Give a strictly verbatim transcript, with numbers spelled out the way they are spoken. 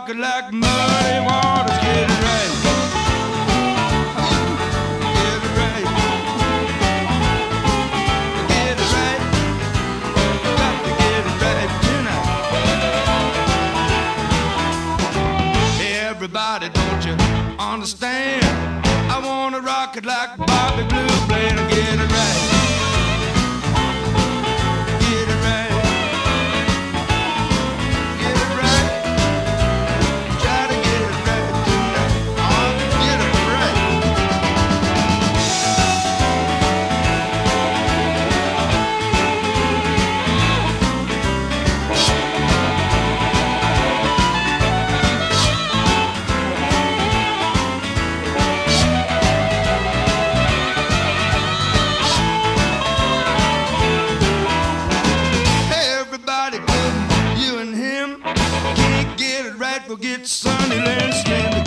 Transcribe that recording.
rock it like muddy waters. Get it right. Get it right. Get it right. Got to get it right tonight. Hey, everybody, don't you understand? I wanna rock it like Bobby Blue playing. Get it right. Get it right. Get it right. Try to get it right tonight. Oh, get it right. We'll get Sunny Land Stand.